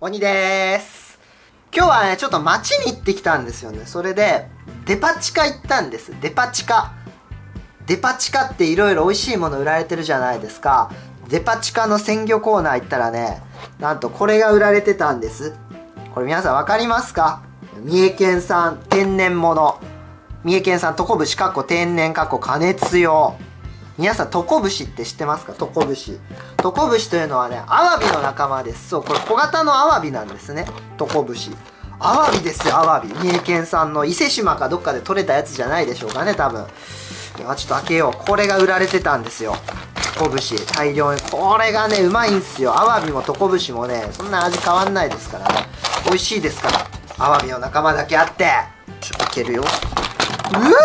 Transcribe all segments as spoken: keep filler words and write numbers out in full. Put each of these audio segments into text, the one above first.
鬼でーす。今日はね、ちょっと街に行ってきたんですよね。それで、デパ地下行ったんです。デパ地下。デパ地下っていろいろ美味しいもの売られてるじゃないですか。デパ地下の鮮魚コーナー行ったらね、なんとこれが売られてたんです。これ皆さんわかりますか？三重県産天然物。三重県産トコブシかっこ天然かっこ加熱用。皆さんトコブシって知ってますか？トコブシ。トコブシというのはね、アワビの仲間です。そう、これ小型のアワビなんですね。トコブシ。アワビですよ、アワビ。三重県産の伊勢志摩かどっかで取れたやつじゃないでしょうかね、多分。ではちょっと開けよう。これが売られてたんですよ。トコブシ。大量に。これがね、うまいんすよ。アワビもトコブシもね、そんな味変わんないですからね。美味しいですから。アワビの仲間だけあって。ちょっと開けるよ。うわっうわ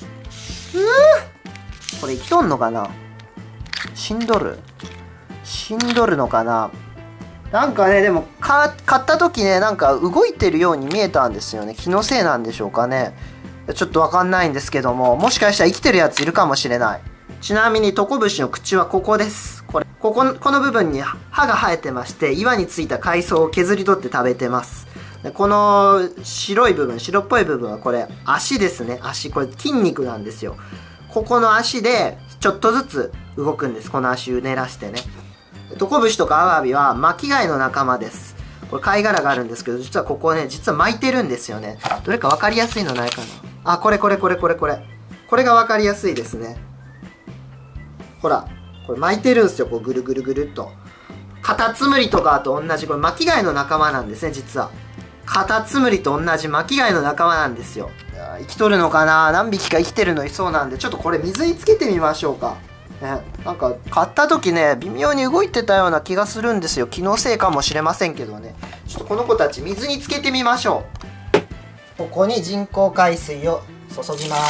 これ生きとんのかな？死んどる死んどるのかな？なんかね、でもか買った時ね、なんか動いてるように見えたんですよね。気のせいなんでしょうかね。ちょっとわかんないんですけども、もしかしたら生きてるやついるかもしれない。ちなみにトコブシの口はここです。これこここの部分に歯が生えてまして、岩についた海藻を削り取って食べてます。でこの白い部分、白っぽい部分はこれ足ですね。足、これ筋肉なんですよ。ここの足でちょっとずつ動くんです。この足を練らしてね。トコブシとかアワビは巻き貝の仲間です。これ貝殻があるんですけど、実はここね、実は巻いてるんですよね。どれか分かりやすいのないかな？あ、これこれこれこれこれ。これが分かりやすいですね。ほら、これ巻いてるんですよ。こうぐるぐるぐるっと。カタツムリとかと同じ、これ巻き貝の仲間なんですね、実は。カタツムリと同じ巻き貝の仲間なんですよ。生きとるのかな？何匹か生きてるのいそうなんで、ちょっとこれ水につけてみましょうか。ね、なんか買った時ね、微妙に動いてたような気がするんですよ。気のせいかもしれませんけどね。ちょっとこの子たち水につけてみましょう。ここに人工海水を注ぎまー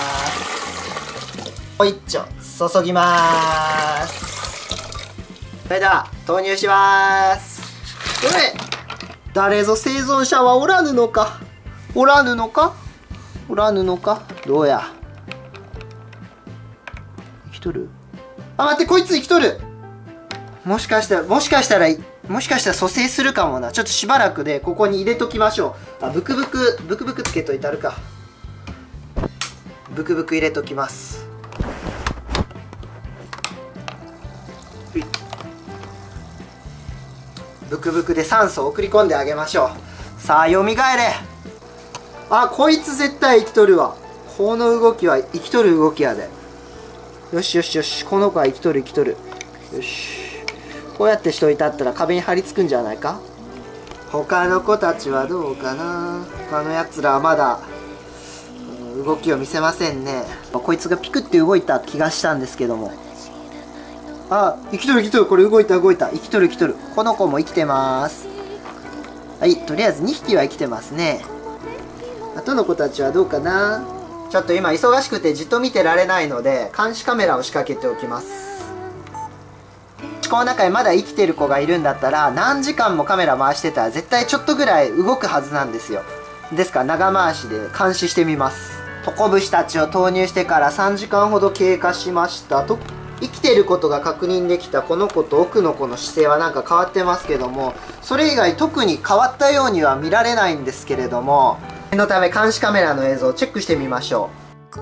す。ほいっちょ、注ぎまーす。それでは投入しまーす。これ誰ぞ生存者はおらぬのかおらぬのかおらぬのかどうや生きとる？あ、待って、こいつ生きとる。もしかしたら、もしかしたら、もしかしたら蘇生するかもな。ちょっとしばらくでここに入れときましょう。あ、ブクブク、ブクブクつけといたるか。ブクブク入れときます。ブクブクで酸素を送り込んであげましょう。さあ、蘇れ。あ、こいつ絶対生きとるわ。この動きは生きとる動きやで。よしよしよし、この子は生きとる生きとる。よし。こうやってしといたったら壁に張り付くんじゃないか？他の子たちはどうかな？他のやつらはまだ、うん、動きを見せませんね。こいつがピクって動いた気がしたんですけども。あ、生きとる生きとる。これ動いた動いた。生きとる生きとる。この子も生きてます。はい、とりあえずにひきは生きてますね。あとの子たちはどうかな？ちょっと今忙しくてじっと見てられないので、監視カメラを仕掛けておきます。この中にまだ生きてる子がいるんだったら、何時間もカメラ回してたら絶対ちょっとぐらい動くはずなんですよ。ですから長回しで監視してみます。トコブシたちを投入してからさんじかんほど経過しました。と生きてることが確認できたこの子と奥の子の姿勢はなんか変わってますけども、それ以外特に変わったようには見られないんですけれども、念のため監視カメラの映像をチェックしてみましょう。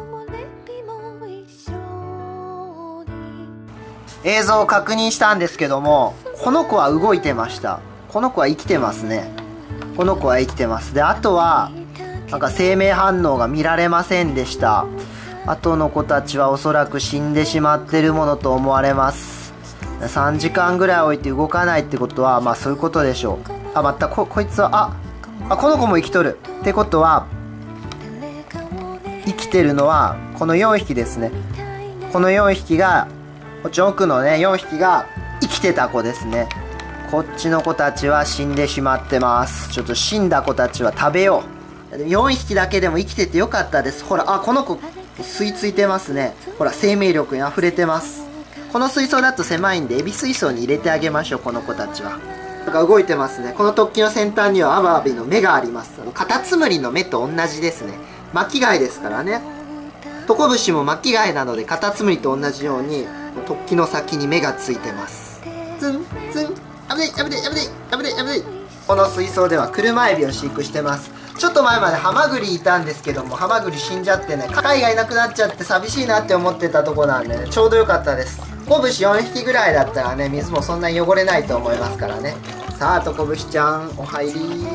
映像を確認したんですけども、この子は動いてました。この子は生きてますね。この子は生きてます。で、あとはなんか生命反応が見られませんでした。あとの子たちはおそらく死んでしまってるものと思われます。さんじかんぐらい置いて動かないってことは、まあそういうことでしょう。あ、またここいつは、ああ、この子も生きとるってことは、生きてるのはこのよんひきですね。このよんひきが、こっち奥のねよんひきが生きてた子ですね。こっちの子たちは死んでしまってます。ちょっと死んだ子たちは食べよう。よんひきだけでも生きててよかったです。ほら、あ、この子吸い付いてますね。ほら、生命力にあふれてます。この水槽だと狭いんでエビ水槽に入れてあげましょう。この子たちはなんか動いてますね。この突起の先端にはアワビの目があります。あのカタツムリの目と同じですね。巻き貝ですからね。トコブシも巻き貝なのでカタツムリと同じように突起の先に目がついてます。ツンツン、危ない危ない危ない危ない危ない。 この水槽では車エビを飼育してます。ちょっと前までハマグリいたんですけども、ハマグリ死んじゃってね、貝がいなくなっちゃって寂しいなって思ってたとこなんでね、ちょうどよかったです。トコブシよんひきぐらいだったらね、水もそんなに汚れないと思いますからね。さあトコブシちゃんお入り。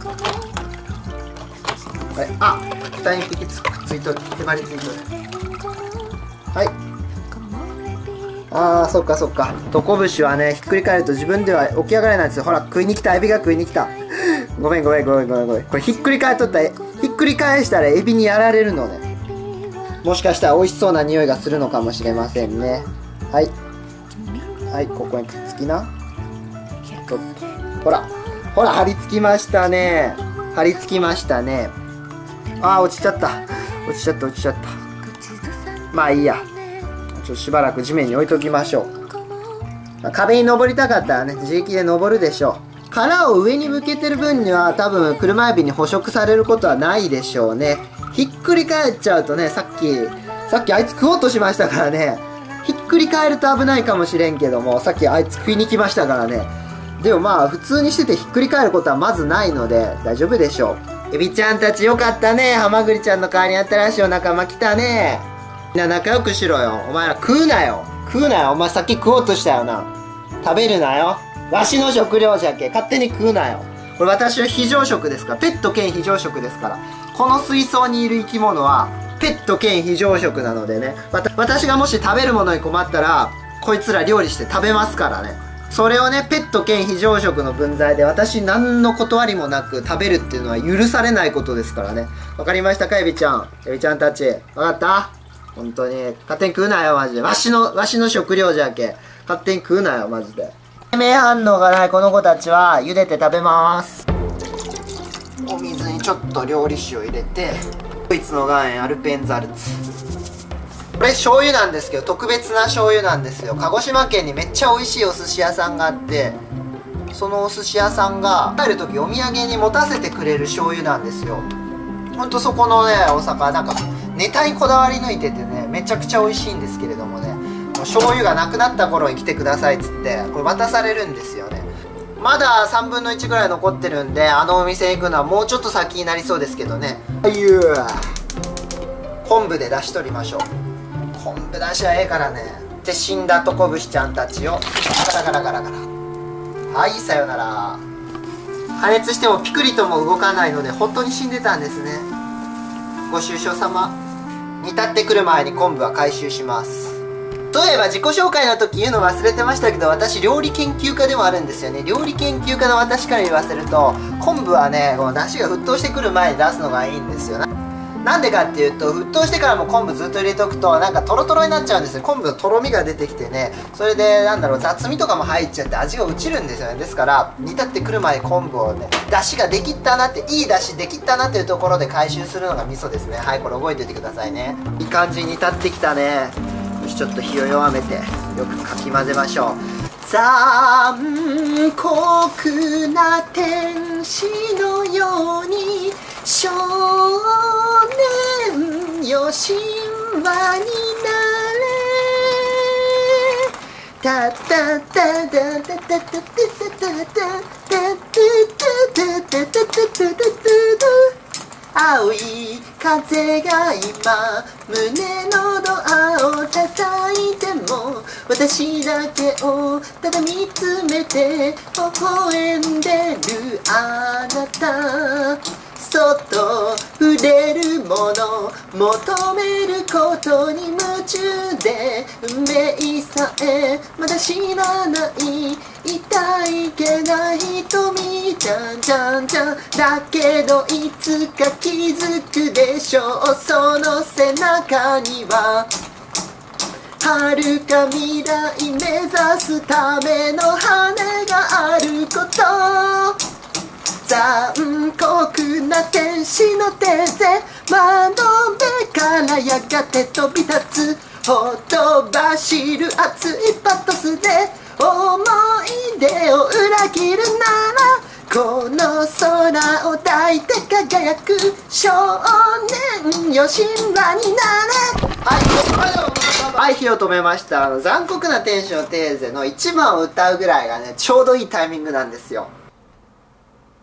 あれ、あ、下にいっぴきつくっついとる、手張りついとる。はい。あー、そっかそっか。トコブシはね、ひっくり返ると自分では起き上がれないんですよ。ほら、食いに来た、エビが食いに来た。ごめんごめんごめんごめんごめん。これひっくり返っとったら、ひっくり返したらエビにやられるのね。もしかしたら美味しそうな匂いがするのかもしれませんね。はい。はい、ここにくっつきな。とほら、ほら、張り付きましたね。張り付きましたね。あー、落ちちゃった。落ちちゃった、落ちちゃった。まあいいや。ちょっとしばらく地面に置いときましょう。まあ、壁に登りたかったらね、自力で登るでしょう。殻を上に向けてる分には多分車エビに捕食されることはないでしょうね。ひっくり返っちゃうとね、さっき、さっきあいつ食おうとしましたからね。ひっくり返ると危ないかもしれんけども、さっきあいつ食いに来ましたからね。でもまあ、普通にしててひっくり返ることはまずないので、大丈夫でしょう。エビちゃんたちよかったね。ハマグリちゃんの代わりに新しいお仲間来たね。みんな仲良くしろよ。お前ら食うなよ。食うなよ。お前さっき食おうとしたよな。食べるなよ。わしの食料じゃけ。勝手に食うなよ。これ私は非常食ですから。ペット兼非常食ですから。この水槽にいる生き物は、ペット兼非常食なのでね。わた、私がもし食べるものに困ったら、こいつら料理して食べますからね。それをね、ペット兼非常食の分際で私何の断りもなく食べるっていうのは許されないことですからね。わかりましたか、エビちゃん。エビちゃんたち。わかった？本当に。勝手に食うなよ、マジで。わしの、わしの食料じゃけ。勝手に食うなよ、マジで。生命反応がないこの子たちは、茹でて食べます。お水にちょっと料理酒を入れて、ドイツの岩塩アルペンザルツ。これ醤油なんですけど、特別な醤油なんですよ。鹿児島県にめっちゃ美味しいお寿司屋さんがあって、そのお寿司屋さんが帰る時お土産に持たせてくれる醤油なんですよ。ほんとそこのね、お魚なんかネタにこだわり抜いててね、めちゃくちゃ美味しいんですけれどもね、醤油がなくなった頃に来てくださいっつってこれ渡されるんですよね。まださんぶんのいちぐらい残ってるんで、あのお店に行くのはもうちょっと先になりそうですけどね。はいゆー、昆布で出し取りましょう。昆布出しはええからね。で、死んだトコブシちゃんたちをガラガラガラガラ。はい、さよなら。加熱してもピクリとも動かないので本当に死んでたんですね。ご愁傷様。煮立ってくる前に昆布は回収します。そういえば自己紹介の時言うの忘れてましたけど、私料理研究家でもあるんですよね。料理研究家の私から言わせると、昆布はね、この出汁が沸騰してくる前に出すのがいいんですよ。なんでかっていうと、沸騰してからも昆布ずっと入れとくとなんかトロトロになっちゃうんですよ。昆布のとろみが出てきてね、それでなんだろう、雑味とかも入っちゃって味が落ちるんですよね。ですから煮立ってくる前に昆布をね、出汁ができったなって、いい出汁できったなっていうところで回収するのが味噌ですね。はい、これ覚えておいてくださいね。いい感じに煮立ってきたね。よし、ちょっと火を弱めてよくかき混ぜましょう。残酷な天使のように少年よ神話になれ。タタタタタタタタタタタタタタタタタ青い風が今胸のドアを叩いても、私だけをただ見つめて微笑んでるあなた。そっと触れるもの求めることに夢中で、運命さえまだ知らない痛いけない瞳じゃんじゃんじゃん。だけどいつか気づくでしょう、その背中には遥か未来目指すための羽があること。残酷な天使の手で窓辺からやがて飛び立つ、ほとばしる熱いパトスで思い出を裏切るなら、この空を抱いて輝く少年よ神話になれ。はい、はい、火を止めました。あの残酷な天使のテーゼのいちばんを歌うぐらいがね、ちょうどいいタイミングなんですよ。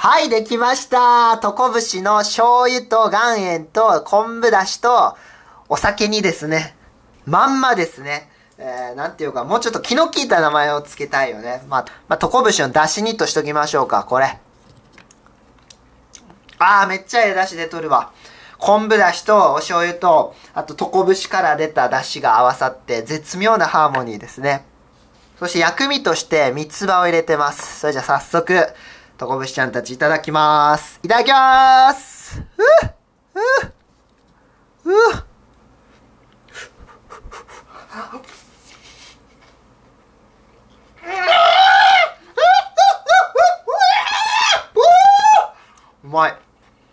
はい、できました。とこぶしの醤油と岩塩と昆布だしとお酒にですね、まんまですね。えー、なんていうか、もうちょっと気の利いた名前をつけたいよね。まあ、まあ、とこぶしのだしにとしときましょうか、これ。あー、めっちゃええだし出とるわ。昆布だしとお醤油と、あととこぶしから出ただしが合わさって絶妙なハーモニーですね。そして薬味として三つ葉を入れてます。それじゃあ早速、とこぶしちゃんたちいただきます。いただきまーす。うっうっうっうまい。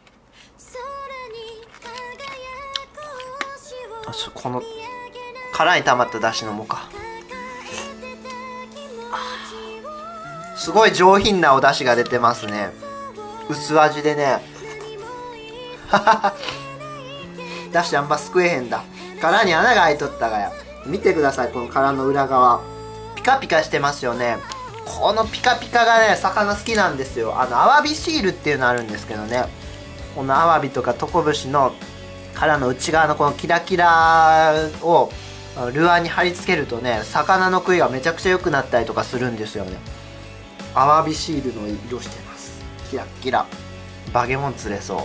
この殻に溜まっただし飲もうか。すごい上品なお出汁が出てますね。薄味でね。出汁あんますくえへんだ。殻に穴が開いとったがや。見てください、この殻の裏側。ピカピカしてますよね。このピカピカがね、魚好きなんですよ。あの、アワビシールっていうのあるんですけどね。このアワビとかトコブシの殻の内側のこのキラキラをルアーに貼り付けるとね、魚の食いがめちゃくちゃ良くなったりとかするんですよね。アワビシールの色してます。キラッキラ。バゲモン釣れそう。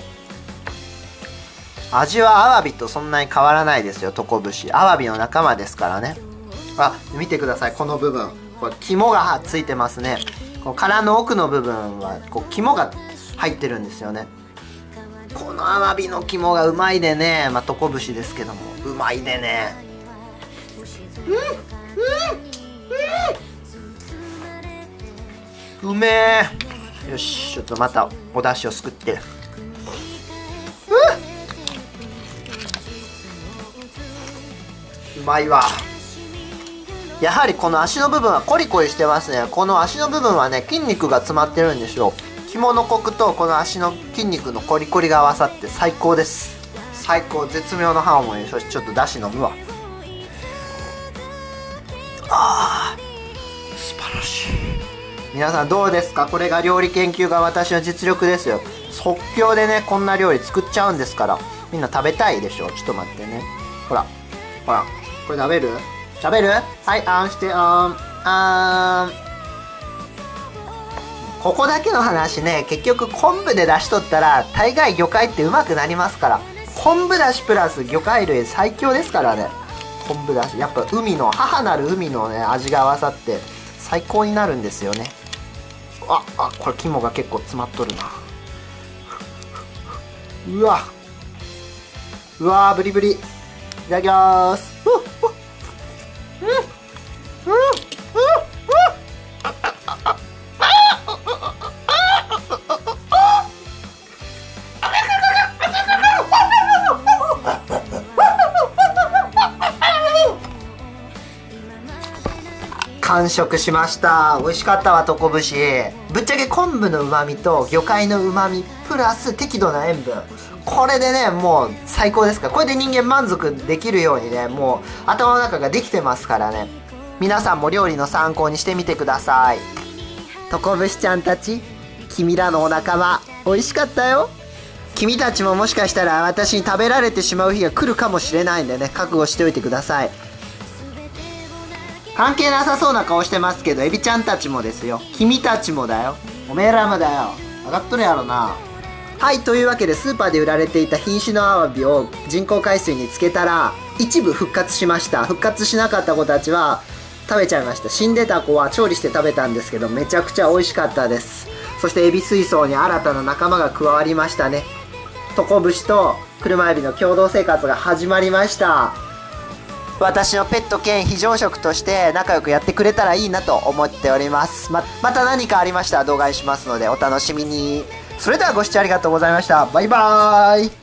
味はアワビとそんなに変わらないですよ、トコブシ。アワビの仲間ですからね。あ、見てください、この部分。これ肝がついてますね。この殻の奥の部分はこう肝が入ってるんですよね。このアワビの肝がうまいでね、まあ、トコブシですけどもうまいでね。うんうんうん、うめえ。よし、ちょっとまたお出汁をすくって。うまいわ。やはりこの足の部分はコリコリしてますね。この足の部分はね、筋肉が詰まってるんですよ。肝のコクとこの足の筋肉のコリコリが合わさって最高です。最高、絶妙のハーモニー。そしてちょっとだし飲むわ。あー、素晴らしい。皆さんどうですか？これが料理研究家私の実力ですよ。即興でね、こんな料理作っちゃうんですから。みんな食べたいでしょ。ちょっと待ってね。ほらほら、これ食べる？食べる？はい、あんしてあんあん。ここだけの話ね、結局昆布で出しとったら大概魚介ってうまくなりますから。昆布だしプラス魚介類最強ですからね。昆布だし、やっぱ海の母なる海のね味が合わさって最高になるんですよね。ああ、これ肝が結構詰まっとるな。うわうわー、ブリブリ。いただきまーす。うんうんうん完食しました。美味しかったわ、トコブシ。ぶっちゃけ昆布の旨味と魚介の旨味プラス適度な塩分、これでねもう最高ですから。これで人間満足できるようにね、もう頭の中ができてますからね。皆さんも料理の参考にしてみてください。トコブシちゃんたち、君らのお仲間美味しかったよ。君たちももしかしたら私に食べられてしまう日が来るかもしれないんでね、覚悟しておいてください。関係なさそうな顔してますけど、エビちゃんたちもですよ。君たちもだよ。おめえらもだよ。分かっとるやろな。はい、というわけでスーパーで売られていた瀕死のアワビを人工海水につけたら一部復活しました。復活しなかった子たちは食べちゃいました。死んでた子は調理して食べたんですけど、めちゃくちゃ美味しかったです。そしてエビ水槽に新たな仲間が加わりましたね。トコブシと車エビの共同生活が始まりました。私のペット兼非常食として仲良くやってくれたらいいなと思っております。 ま, また何かありましたら動画にしますのでお楽しみに。それではご視聴ありがとうございました。バイバーイ。